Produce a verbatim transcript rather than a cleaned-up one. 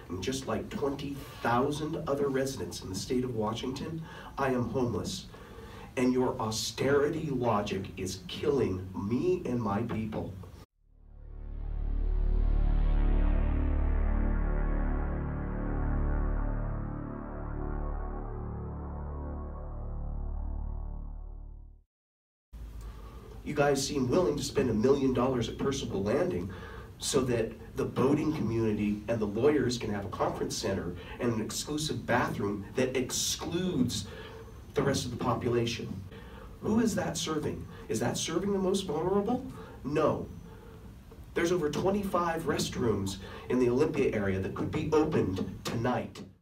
and just like twenty thousand other residents in the state of Washington, I am homeless. And your austerity logic is killing me and my people. You guys seem willing to spend a million dollars at Percival Landing so that the boating community and the lawyers can have a conference center and an exclusive bathroom that excludes the rest of the population. Who is that serving? Is that serving the most vulnerable? No. There's over twenty-five restrooms in the Olympia area that could be opened tonight.